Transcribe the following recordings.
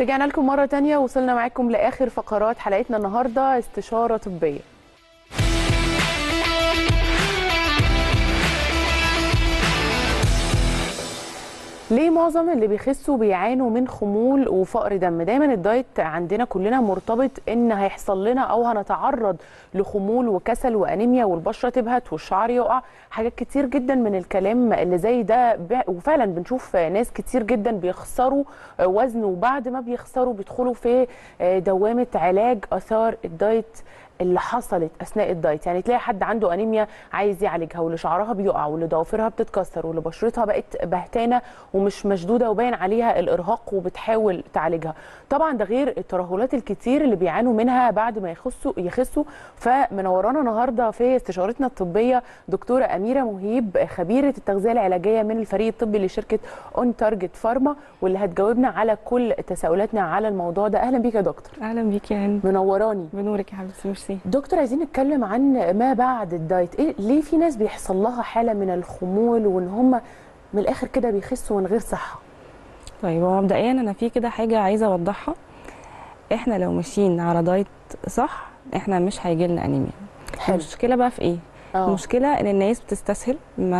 رجعنا لكم مرة تانية، وصلنا معاكم لآخر فقرات حلقتنا النهاردة، استشارة طبية. ليه معظم اللي بيخسوا بيعانوا من خمول وفقر دم؟ دايما الدايت عندنا كلنا مرتبط ان هيحصل لنا او هنتعرض لخمول وكسل وانيميا والبشره تبهت والشعر يقع، حاجات كتير جدا من الكلام اللي زي ده. وفعلا بنشوف ناس كتير جدا بيخسروا وزن، وبعد ما بيخسروا بيدخلوا في دوامه علاج اثار الدايت اللي حصلت اثناء الدايت. يعني تلاقي حد عنده انيميا عايز يعالجها، واللي شعرها بيقع، واللي ضوافرها بتتكسر، واللي بشرتها بقت بهتانه ومش مشدوده وباين عليها الارهاق وبتحاول تعالجها. طبعا ده غير الترهلات الكتير اللي بيعانوا منها بعد ما يخسوا. فمنورانا النهارده في استشارتنا الطبيه دكتوره اميره مهيب، خبيره التغذيه العلاجيه من الفريق الطبي لشركه اون تارجت فارما، واللي هتجاوبنا على كل تساؤلاتنا على الموضوع ده. اهلا بيك يا دكتور. اهلا بيك يا هند. منوراني. بنورك يا حبيبتي. ميرسي. دكتور، عايزين نتكلم عن ما بعد الدايت. ليه في ناس بيحصل لها حاله من الخمول وان هم من الاخر كده بيخسوا من غير صحه؟ طيب، هو مبدئيا انا في كده حاجه عايزه اوضحها. احنا لو ماشيين على دايت صح احنا مش هيجي لنا انيميا. المشكله بقى في ايه؟ المشكله ان الناس بتستسهل،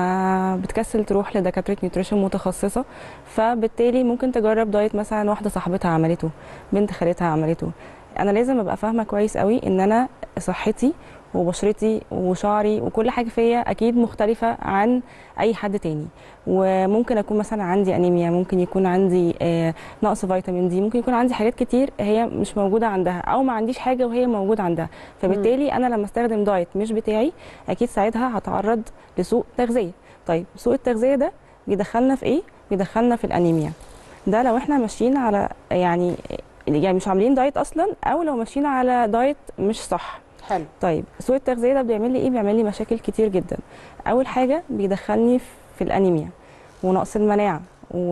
ما بتكسل تروح لدكاتره نيوتريشن متخصصه، فبالتالي ممكن تجرب دايت مثلا واحده صاحبتها عملته، بنت خالتها عملته. انا لازم ابقى فاهمه كويس قوي ان انا صحتي وبشرتي وشعري وكل حاجه فيا اكيد مختلفه عن اي حد تاني، وممكن اكون مثلا عندي انيميا، ممكن يكون عندي نقص فيتامين دي، ممكن يكون عندي حاجات كتير هي مش موجوده عندها، او ما عنديش حاجه وهي موجوده عندها. فبالتالي انا لما استخدم دايت مش بتاعي اكيد ساعتها هتعرض لسوء تغذيه. طيب سوء التغذيه ده بيدخلنا في ايه؟ بيدخلنا في الانيميا. ده لو احنا ماشيين على يعني مش عاملين دايت اصلا، او لو ماشيين على دايت مش صح. حلو. طيب سوء التغذيه ده بيعمل لي ايه؟ بيعمل لي مشاكل كتير جدا. اول حاجه بيدخلني في الانيميا ونقص المناعه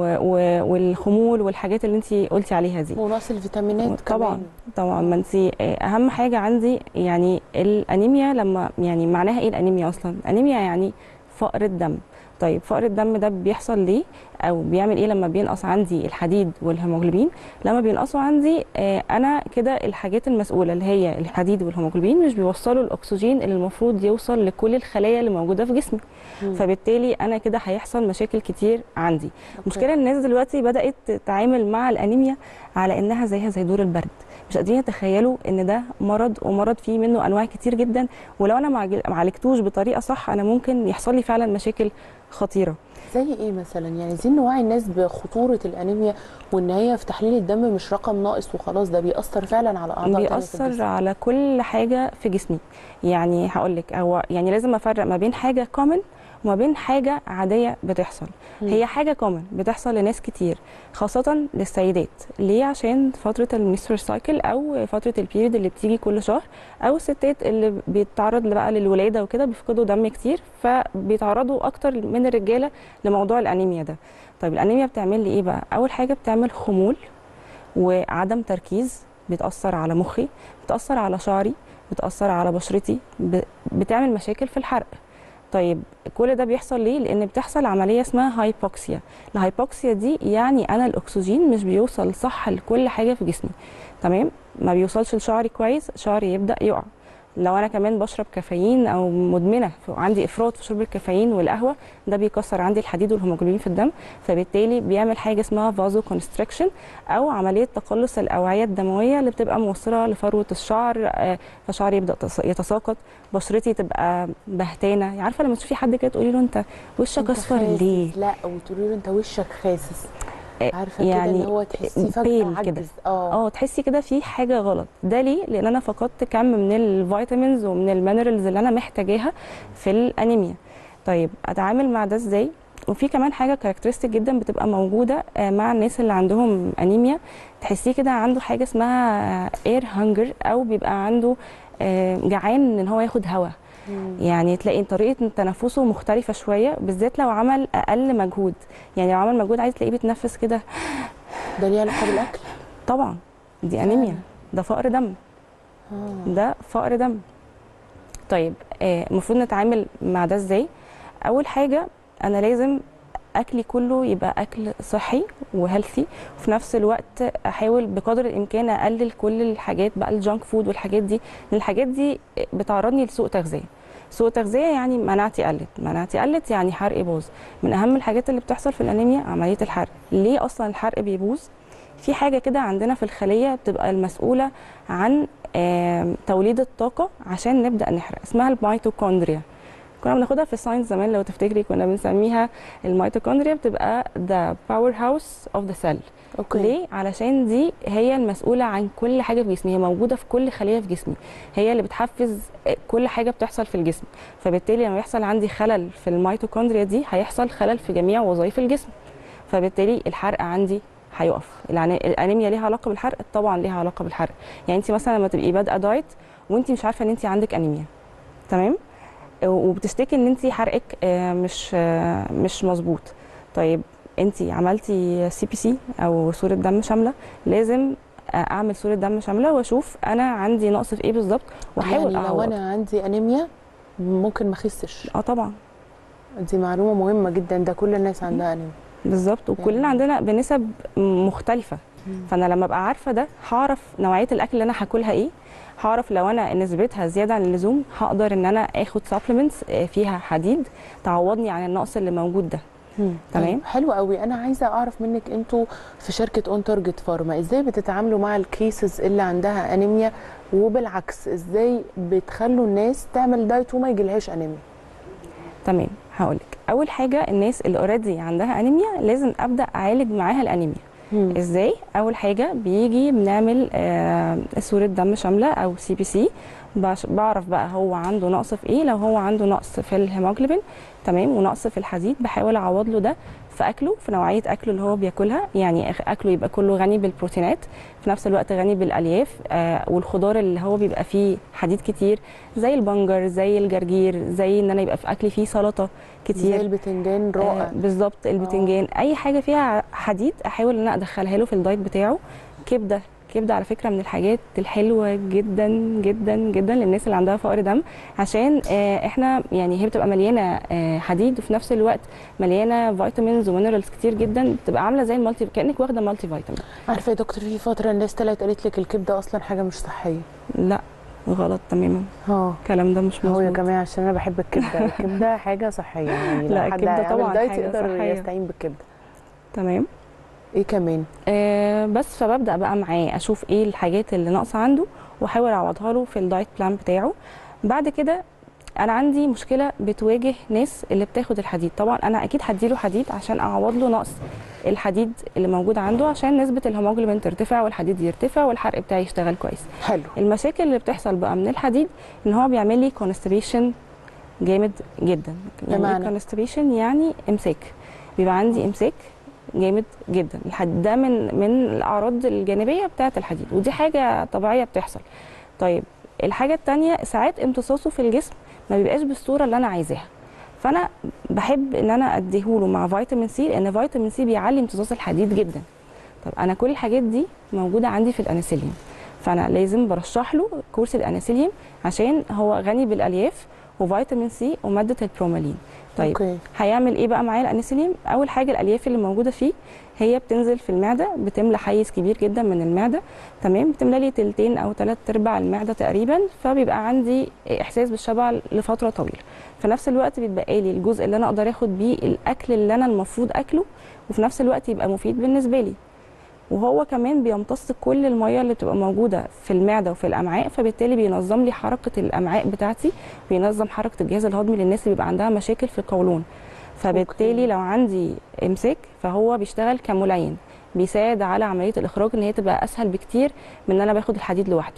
والخمول والحاجات اللي انت قلتي عليها دي، ونقص الفيتامينات طبعا. طبعا ما انت اهم حاجه عندي يعني الانيميا. لما يعني معناها ايه الانيميا اصلا؟ انيميا يعني فقر الدم. طيب فقر الدم ده بيحصل ليه او بيعمل ايه؟ لما بينقص عندي الحديد والهيموجلوبين. لما بينقصوا عندي انا كده الحاجات المسؤوله اللي هي الحديد والهيموجلوبين مش بيوصلوا الاكسجين اللي المفروض يوصل لكل الخلايا اللي موجوده في جسمي. فبالتالي انا كده هيحصل مشاكل كتير عندي. المشكله الناس دلوقتي بدات تتعامل مع الانيميا على انها زيها زي دور البرد، مش قادرين يتخيلوا ان ده مرض، ومرض فيه منه انواع كتير جدا، ولو انا ما عالجتوش بطريقه صح انا ممكن يحصل لي فعلا مشاكل خطيره. زي ايه مثلا؟ يعني عايزين نوعي الناس بخطوره الانيميا، وان هي في تحليل الدم مش رقم ناقص وخلاص، ده بيأثر فعلا على اعضاء تانية في الجسم. على كل حاجه في جسمي. يعني هقول لك، هو يعني لازم افرق ما بين حاجه كومن وما بين حاجه عاديه بتحصل. هي حاجه كومن بتحصل لناس كتير، خاصه للسيدات. ليه؟ عشان فتره المنسترول سايكل او فتره البيريد اللي بتيجي كل شهر، او الستات اللي بيتعرض بقى للولاده وكده بيفقدوا دم كتير، فبيتعرضوا اكتر من الرجاله لموضوع الانيميا ده. طيب الانيميا بتعمل لي ايه بقى؟ اول حاجه بتعمل خمول وعدم تركيز، بتاثر على مخي، بتاثر على شعري، بتاثر على بشرتي، بتعمل مشاكل في الحرق. طيب كل ده بيحصل ليه؟ لان بتحصل عمليه اسمها هايبوكسيا. الهايبوكسيا دي يعني انا الاكسجين مش بيوصل صح لكل حاجه في جسمي، تمام؟ ما بيوصلش لشعري كويس، شعري يبدا يقع. لو انا كمان بشرب كافيين او مدمنه عندي افراط في شرب الكافيين والقهوه، ده بيكسر عندي الحديد والهيموجلوبين في الدم، فبالتالي بيعمل حاجه اسمها فازو كونستريكشن، او عمليه تقلص الاوعيه الدمويه اللي بتبقى موصله لفروه الشعر، فشعري يبدا يتساقط، بشرتي تبقى بهتانه. عارفه لما تشوفي حد كده تقولي له انت وشك اصفر ليه؟ لا، وتقولي له انت وشك خاسس. عارفه يعني كده اللي هو تحسي فجاه كده عجز. تحسي كده في حاجه غلط. ده ليه؟ لان انا فقدت كم من الفيتامينز ومن المينرالز اللي انا محتاجاها في الانيميا. طيب اتعامل مع ده ازاي؟ وفي كمان حاجه كاركترستيك جدا بتبقى موجوده مع الناس اللي عندهم انيميا، تحسيه كده عنده حاجه اسمها اير هانجر، او بيبقى عنده جعان ان هو ياخد هواء. يعني تلاقي طريقه تنفسه مختلفه شويه، بالذات لو عمل اقل مجهود. يعني لو عمل مجهود عايز تلاقيه بيتنفس كده. ده ليه علاقه بالاكل؟ طبعا دي انيميا، ده فقر دم. ده فقر دم. طيب المفروض نتعامل مع ده ازاي؟ اول حاجه انا لازم اكلي كله يبقى اكل صحي وهيلثي، وفي نفس الوقت احاول بقدر الامكان اقلل كل الحاجات بقى الجانك فود والحاجات دي، لان الحاجات دي بتعرضني لسوء تغذيه. سوء تغذيه يعني مناعتي قلت يعني حرقي باظ. من اهم الحاجات اللي بتحصل في الانيميا عمليه الحرق. ليه اصلا الحرق بيبوظ؟ في حاجه كده عندنا في الخليه بتبقى المسؤوله عن توليد الطاقه عشان نبدا نحرق، اسمها الميتوكوندريا. كنا بناخدها في الساينس زمان لو تفتكري، كنا بنسميها الميتوكوندريا، بتبقى the power house of the cell. اوكي. ليه؟ علشان دي هي المسؤولة عن كل حاجة في جسمي، هي موجودة في كل خلية في جسمي، هي اللي بتحفز كل حاجة بتحصل في الجسم. فبالتالي لما يحصل عندي خلل في الميتوكوندريا دي هيحصل خلل في جميع وظائف الجسم، فبالتالي الحرق عندي هيقف. الانيميا ليها علاقة بالحرق؟ طبعا ليها علاقة بالحرق. يعني انت مثلا لما تبقي بادئة دايت وانت مش عارفة ان انت عندك انيميا، تمام، وبتشتكي ان انت حرقك مش مظبوط، طيب انت عملتي CBC او صوره دم شامله، لازم اعمل صوره دم شامله واشوف انا عندي نقص في ايه بالظبط واحاول يعني لو انا عندي انيميا ممكن ما اخسش؟ طبعا. دي معلومه مهمه جدا، ده كل الناس عندها انيميا. بالظبط، وكلنا عندنا بنسب مختلفه. فانا لما ابقى عارفه ده هعرف نوعيه الاكل اللي انا هاكلها ايه، هعرف لو انا نسبتها زياده عن اللزوم هقدر ان انا اخد سبلمنتس فيها حديد تعوضني عن النقص اللي موجود ده. تمام، حلو قوي. انا عايزه اعرف منك، انتوا في شركه اون تارجت فارما ازاي بتتعاملوا مع الكيسز اللي عندها انيميا، وبالعكس ازاي بتخلوا الناس تعمل دايت وما يجيلهاش انيميا؟ تمام، هقولك. اول حاجه الناس اللي اوريدي عندها انيميا لازم ابدا اعالج معاها الانيميا. ازاي؟ اول حاجه بيجي بنعمل صوره دم شامله او CBC، بعرف بقى هو عنده نقص في ايه. لو هو عنده نقص في الهيموجلوبين، تمام، ونقص في الحديد، بحاول اعوض له ده في اكله، في نوعيه اكله اللي هو بياكلها. يعني اكله يبقى كله غني بالبروتينات، في نفس الوقت غني بالالياف والخضار اللي هو بيبقى فيه حديد كتير، زي البنجر، زي الجرجير، زي ان انا يبقى في اكلي فيه سلطه كتير، زي البتنجان رائع. بالظبط، البتنجان. اي حاجه فيها حديد احاول ان انا ادخلها له في الدايت بتاعه. كبده على فكره من الحاجات الحلوه جدا جدا جدا للناس اللي عندها فقر دم، عشان احنا يعني هي بتبقى مليانه حديد، وفي نفس الوقت مليانه فيتامينز ومينرالز كتير جدا، بتبقى عامله زي المالتي، كانك واخده مالتي فيتامين. عارفه يا دكتور، في فتره الناس طلعت قالت لك الكبده اصلا حاجه مش صحيه. لا، غلط تماما. الكلام ده مش مظبوط. هو يا جماعه عشان انا بحب الكبده، الكبده حاجه صحيه، يعني لو لا، حد الكبده طبعا دايت حاجه يقدر صحية. يستعين بالكبده. تمام. ايه كمان؟ بس فببدا بقى معاه اشوف ايه الحاجات اللي ناقصه عنده واحاول اعوضها له في الدايت بلان بتاعه. بعد كده انا عندي مشكله بتواجه ناس اللي بتاخد الحديد. طبعا انا اكيد هديله حديد عشان اعوض له نقص الحديد اللي موجود عنده، عشان نسبه الهيموجلوبين ترتفع والحديد يرتفع والحرق بتاعي يشتغل كويس. حلو. المشاكل اللي بتحصل بقى من الحديد ان هو بيعمل لي كونستيبيشن جامد جدا. يعني ايه كونستيبيشن؟ يعني امساك، بيبقى عندي امساك جامد جدا. الحديد ده من الاعراض الجانبيه بتاعه الحديد، ودي حاجه طبيعيه بتحصل. طيب الحاجه الثانيه، ساعات امتصاصه في الجسم ما بيبقاش بالصوره اللي انا عايزاها، فانا بحب ان انا اديهوله مع فيتامين سي، لان فيتامين سي بيعلي امتصاص الحديد جدا. طب انا كل الحاجات دي موجوده عندي في الانسولين، فانا لازم برشح له كورس الانسولين عشان هو غني بالالياف وفيتامين سي وماده البرومالين. طيب هيعمل ايه بقى معايا الانسولين؟ اول حاجه الالياف اللي موجوده فيه هي بتنزل في المعده، بتملى حيز كبير جدا من المعده، تمام، بتملى لي تلتين او 3/4 المعده تقريبا، فبيبقى عندي احساس بالشبع لفتره طويله. في نفس الوقت بيتبقى لي الجزء اللي انا اقدر اخد بيه الاكل اللي انا المفروض اكله، وفي نفس الوقت يبقى مفيد بالنسبه لي. وهو كمان بيمتص كل الميه اللي بتبقى موجوده في المعده وفي الامعاء، فبالتالي بينظم لي حركه الامعاء بتاعتي، بينظم حركه الجهاز الهضمي للناس اللي بيبقى عندها مشاكل في القولون. فبالتالي لو عندي امساك فهو بيشتغل كملين، بيساعد على عمليه الاخراج ان هي تبقى اسهل بكتير من ان انا باخد الحديد لوحده.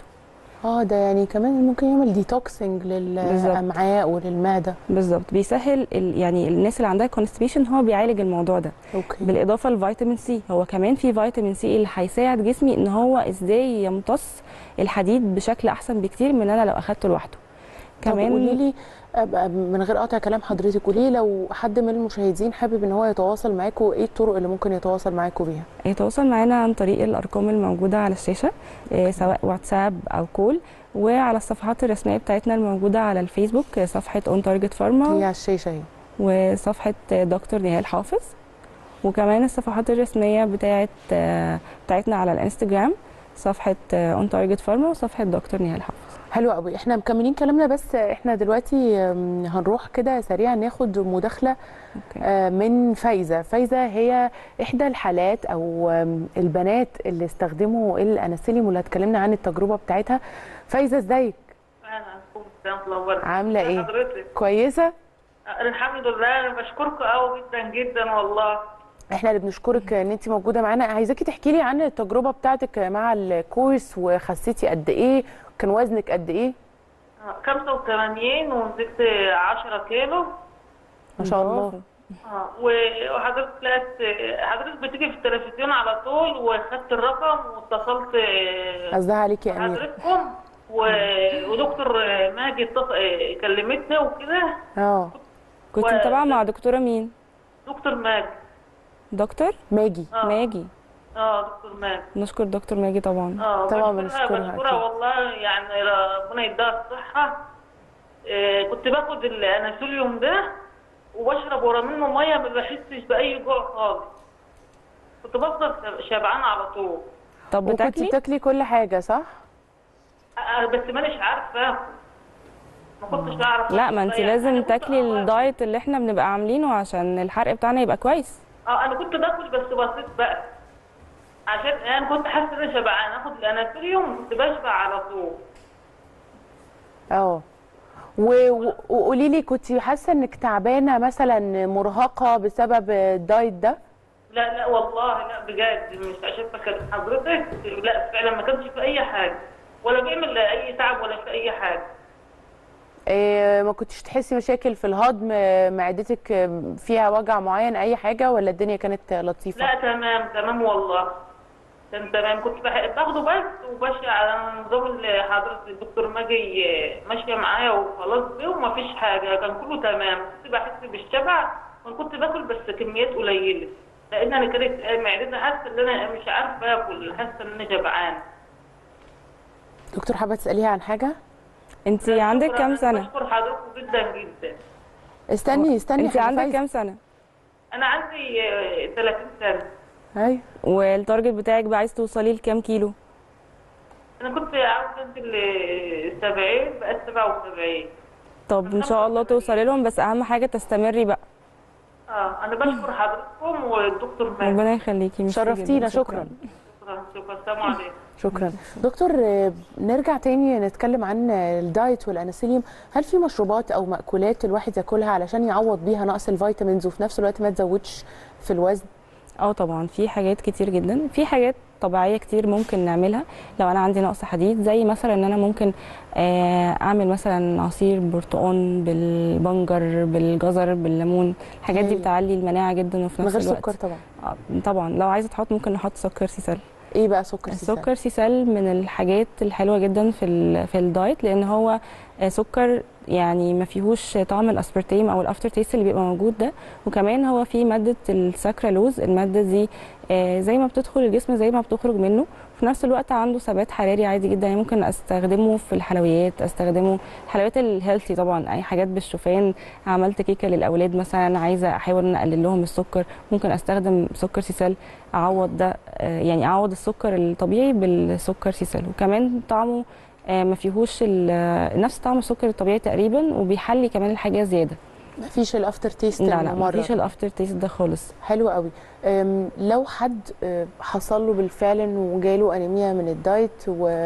ده يعني كمان ممكن يعمل ديتوكسنج للامعاء وللمعده. بالظبط، بيسهل يعني الناس اللي عندها كونستيبيشن هو بيعالج الموضوع ده. بالاضافه لفيتامين سي، هو كمان في فيتامين سي اللي هيساعد جسمي ان هو ازاي يمتص الحديد بشكل احسن بكتير من انا لو اخدته لوحده. كمان قولي لي من غير قطع كلام حضرتك، قولي لو حد من المشاهدين حابب ان هو يتواصل معاكم، ايه الطرق اللي ممكن يتواصل معاكم بيها؟ يتواصل معانا عن طريق الارقام الموجوده على الشاشه، سواء واتساب او كول، وعلى الصفحات الرسميه بتاعتنا الموجوده على الفيسبوك، صفحه اون تارجت فارما هي على الشاشه اهي، وصفحه دكتور نهال حافظ، وكمان الصفحات الرسميه بتاعتنا على الانستجرام، صفحه اون تارجت فارما وصفحه دكتور نهال حافظ. حلو قوي. احنا مكملين كلامنا، بس احنا دلوقتي هنروح كده سريعا ناخد مداخله من فايزه. فايزه هي احدى الحالات او البنات اللي استخدموا الانسيليوم واللي هتكلمنا عن التجربه بتاعتها. فايزه ازيك؟ عامله ايه؟ حضرتك كويسه الحمد لله. انا بشكركم قوي جدا جدا والله. احنا اللي بنشكرك ان انت موجوده معانا. عايزاكي تحكي لي عن التجربه بتاعتك مع الكورس، وخسيتي قد ايه؟ كان وزنك قد ايه؟ 85 ونزلت 10 كيلو ما شاء الله. حضرتك بتيجي في التلفزيون على طول، وخدت الرقم واتصلت قصدها عليكي يا امير حضرتكم ودكتور ماجي كلمتني وكده. كنت متابعه مع دكتوره مين؟ دكتور ماجي. دكتور ماجي. ماجي. دكتور ماجي. نشكر دكتور ماجي طبعا. طبعا بنشكرها والله، يعني ربنا يديها الصحه. كنت باخد الانسوليوم ده وبشرب ورا منه ميه، ما بحسش باي جوع خالص. كنت بفضل شبعان على طول. طب بتاكلي كل حاجه صح؟ بس مانيش عارفه اكل، ما كنتش اعرف. لا، ما انت لازم تاكلي الدايت اللي احنا بنبقى عاملينه عشان الحرق بتاعنا يبقى كويس. انا كنت باكل بس بسيط بقى، عشان انا كنت حاسه ان انا شبعان. اخد الانسوليوم كنت بشبع على طول. وقولي لي، كنت حاسه انك تعبانه مثلا، مرهقه بسبب الدايت ده؟ لا والله، لا بجد، مش عشان فاكر حضرتك. لا فعلا ما كانش في اي حاجه، ولا بيعمل اي تعب ولا في اي حاجه. ما كنتش تحسي مشاكل في الهضم؟ معدتك فيها وجع معين، اي حاجه، ولا الدنيا كانت لطيفه؟ لا تمام والله، كان تمام. كنت باخده بس وماشيه على نظام اللي حضرتك الدكتور ماجي ماشيه معايا وخلاص بيه، وما فيش حاجه، كان كله تمام. كنت بحس بالشبع وكنت باكل بس كميات قليله، لان انا كانت معدتي حاسه ان انا مش عارفه اكل، حاسه ان انا جبعان. دكتور، حابه تساليها عن حاجه؟ انت عندك كام سنه؟ بشكر حضرتك جدا جدا. استني انت عندك كام سنه؟ انا عندي 30 سنه. ايوه. والتارجت بتاعك بقى عايز توصلي لكام كيلو؟ انا كنت عاوزه انزل 70، بقت 77. طب ان شاء الله توصلي لهم، بس اهم حاجه تستمري بقى. انا بشكر حضرتكم والدكتور ماجي. ربنا يخليكي، شرفتينا. شكرا. السلام عليكم. شكرا. دكتور، نرجع تاني نتكلم عن الدايت والانسوليوم. هل في مشروبات او مأكولات الواحد ياكلها علشان يعوض بيها نقص الفيتامينز وفي نفس الوقت ما تزودش في الوزن؟ طبعا في حاجات كتير جدا، في حاجات طبيعيه كتير ممكن نعملها لو انا عندي نقص حديد، زي مثلا ان انا ممكن اعمل مثلا عصير برتقال بالبنجر بالجزر بالليمون. الحاجات دي بتعلي المناعه جدا، وفي نفس الوقت من غير سكر طبعا. طبعا لو عايزه تحط ممكن نحط سكر سيسل. ايه بقى سكر سيسل؟ السكر سيسل من الحاجات الحلوه جدا في الدايت، لان هو سكر يعني ما فيهوش طعم الاسبرتيم او الافتر تيست اللي بيبقى موجود ده، وكمان هو فيه ماده السكرالوز. الماده دي زي ما بتدخل الجسم زي ما بتخرج منه، في نفس الوقت عنده ثبات حراري عادي جدا. يعني ممكن استخدمه في الحلويات، استخدمه الحلويات الهيلثي طبعا، اي حاجات بالشوفان. عملت كيكه للاولاد مثلا، عايزه احاول ان اقلل لهم السكر، ممكن استخدم سكر سيسل اعوض ده، يعني اعوض السكر الطبيعي بالسكر سيسل. وكمان طعمه ما فيهوش نفس طعم السكر الطبيعي تقريبا، وبيحلي كمان الحاجه زياده. مفيش الافتر تيست؟ لا مفيش الافتر تيست ده خالص. حلو قوي. لو حد حصل له بالفعل وجاله انيميا من الدايت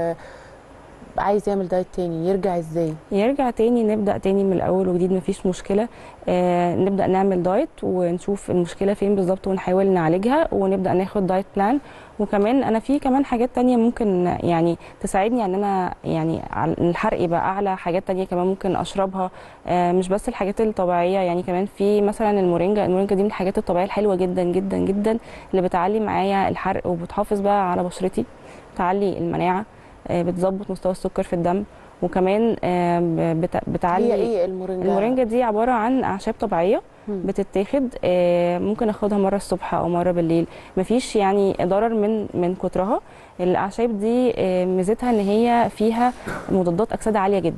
وعايز يعمل دايت تاني، يرجع ازاي؟ يرجع تاني، نبدا تاني من الاول وجديد، مفيش مشكله. نبدا نعمل دايت ونشوف المشكله فين بالظبط ونحاول نعالجها، ونبدا ناخد دايت بلان. وكمان انا في كمان حاجات تانية ممكن يعني تساعدني ان انا يعني الحرق يبقى اعلى. حاجات تانية كمان ممكن اشربها، مش بس الحاجات الطبيعيه. يعني كمان في مثلا المورينجا دي من الحاجات الطبيعيه الحلوه جدا جدا جدا، اللي بتعلي معايا الحرق وبتحافظ بقى على بشرتي، بتعلي المناعه، بتظبط مستوى السكر في الدم. وكمان بتعلي. هي ايه المورينجا؟ المورينجا دي عباره عن اعشاب طبيعيه بتتاخد، ممكن اخدها مره الصبح او مره بالليل، مفيش يعني ضرر من كترها. الاعشاب دي ميزتها ان هي فيها مضادات اكسده عاليه جدا.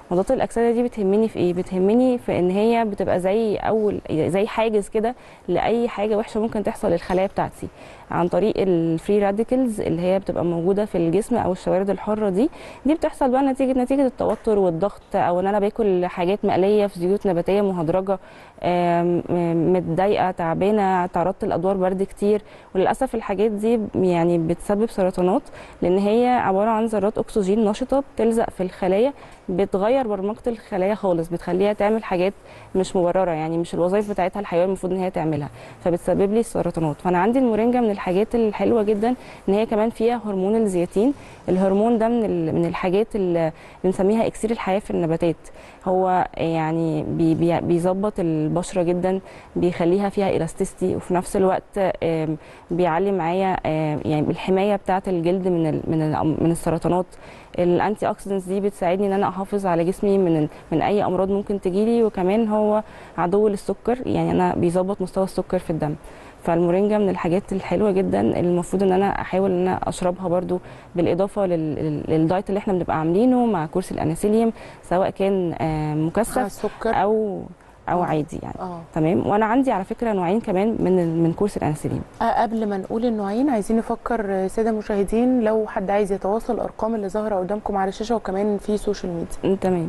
مضادات الاكسده دي بتهمني في ايه؟ بتهمني في ان هي بتبقى زي حاجز كده لاي حاجه وحشه ممكن تحصل للخلايا بتاعتي، عن طريق الفري راديكلز اللي هي بتبقى موجوده في الجسم، او الشوارد الحره دي بتحصل بقى نتيجه التوتر والضغط، او ان انا باكل حاجات مقليه في زيوت نباتيه مهدرجه، متضايقه تعبانه، تعرضت لادوار برد كتير. وللاسف الحاجات دي يعني بتسبب سرطانات، لان هي عباره عن ذرات اكسجين نشطه بتلزق في الخلايا، بتغير برمجه الخلايا خالص، بتخليها تعمل حاجات مش مبرره، يعني مش الوظائف بتاعتها الحيويه المفروض ان هي تعملها، فبتسبب لي السرطانات. فانا عندي المورينجا من الحاجات الحلوه جدا ان هي كمان فيها هرمون الزياتين. الهرمون ده من الحاجات اللي بنسميها اكسير الحياه في النباتات. هو يعني بيظبط البشره جدا، بيخليها فيها الاستيستي، وفي نفس الوقت بيعلي معايا يعني الحمايه بتاعه الجلد من السرطانات. الانتي اوكسيدنتس دي بتساعدني ان انا احافظ على جسمي من اي امراض ممكن تجيلي، وكمان هو عدو للسكر، يعني انا بيظبط مستوى السكر في الدم. فالمورينجا من الحاجات الحلوه جدا اللي المفروض ان انا احاول ان انا اشربها برضو، بالاضافه للدايت اللي احنا بنبقى عاملينه مع كورس الانسيليوم، سواء كان مكثف سكر او عادي يعني. تمام. وانا عندي على فكره نوعين كمان من كورس الانسيليوم. قبل ما نقول النوعين، عايزين نفكر ساده المشاهدين لو حد عايز يتواصل، الارقام اللي ظاهره قدامكم على الشاشه، وكمان في سوشيال ميديا. تمام.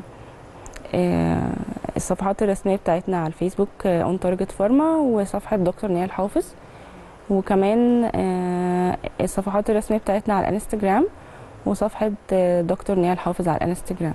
الصفحات الرسميه بتاعتنا على الفيسبوك اون تارجت فارما، وصفحه دكتور نيال حافظ، وكمان الصفحات الرسميه بتاعتنا على الانستجرام، وصفحه دكتور نيال حافظ على الانستجرام.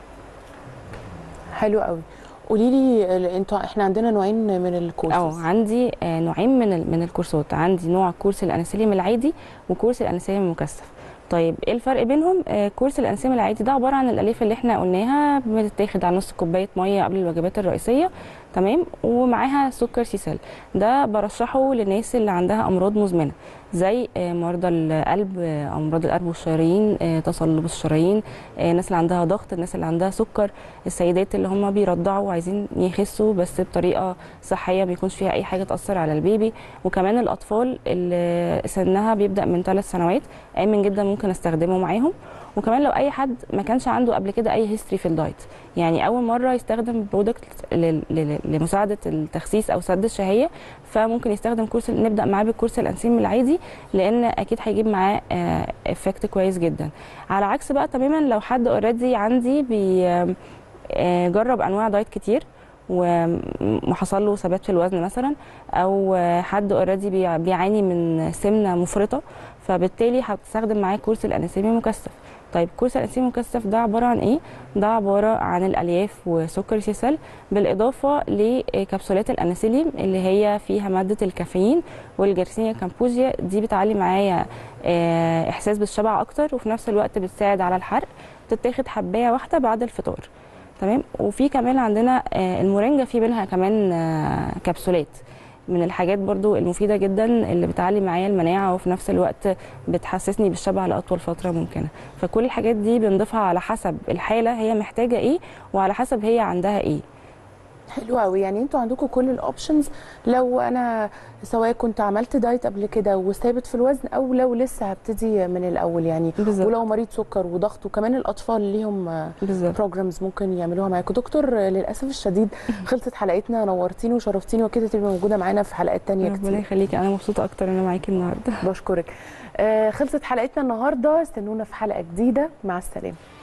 حلو قوي. قولي لي احنا عندنا نوعين من الكورسات. عندي نوعين من الكورسات. عندي نوع كورس الانسيليوم العادي وكورس الانسيليوم المكثف. طيب ايه الفرق بينهم؟ كورس الانسيليوم العادي ده عباره عن الالياف اللي احنا قلناها، بتتاخد على نص كوبايه ميه قبل الوجبات الرئيسيه، تمام، ومعاها سكر سيسال. ده برشحه للناس اللي عندها امراض مزمنه زي مرضى القلب، امراض القلب والشرايين، تصلب الشرايين، الناس اللي عندها ضغط، الناس اللي عندها سكر، السيدات اللي هم بيرضعوا وعايزين يخسوا بس بطريقه صحيه ما يكونش فيها اي حاجه تاثر على البيبي، وكمان الاطفال اللي سنها بيبدا من 3 سنوات، امن جدا ممكن استخدمه معاهم. وكمان لو اي حد ما كانش عنده قبل كده اي هيستوري في الدايت، يعني اول مره يستخدم برودكت لمساعده التخسيس او سد الشهيه، فممكن يستخدم كورس، نبدا معاه بالكورس الانسيليوم العادي، لان اكيد هيجيب معاه افكت كويس جدا. على عكس بقى تماما لو حد اوريدي عندي بيجرب انواع دايت كتير وحصل له ثبات في الوزن مثلا، او حد اوريدي بيعاني من سمنه مفرطه، فبالتالي هتستخدم معاه كورس الانسيليوم المكثف. طيب كورس الانسيليوم المكثف ده عباره عن ايه؟ ده عباره عن الالياف وسكر سيسال، بالاضافه لكبسولات الانسيليوم اللي هي فيها ماده الكافيين والجرسينيا كامبوزيا. دي بتعلي معايا احساس بالشبع اكتر، وفي نفس الوقت بتساعد على الحرق. بتتاخد حبايه واحده بعد الفطار، تمام. وفي كمان عندنا المورينجا، في منها كمان كبسولات، من الحاجات برضو المفيدة جدا اللي بتعلي معايا المناعة، وفي نفس الوقت بتحسسني بالشبع لأطول فترة ممكنة. فكل الحاجات دي بنضيفها على حسب الحالة هي محتاجة ايه، وعلى حسب هي عندها ايه. حلو قوي. يعني انتوا عندكم كل الاوبشنز، لو انا سواء كنت عملت دايت قبل كده وثابت في الوزن، او لو لسه هبتدي من الاول يعني بالزبط. ولو مريض سكر وضغط، وكمان الاطفال ليهم بروجرامز ممكن يعملوها معاكم. دكتور للاسف الشديد خلصت حلقتنا، نورتيني وشرفتيني، وكده تبقي موجوده معانا في حلقات تانية كتير. ربنا يخليكي، انا مبسوطه اكتر ان انا معاكي النهارده. بشكرك. خلصت حلقتنا النهارده، استنونا في حلقه جديده، مع السلامه.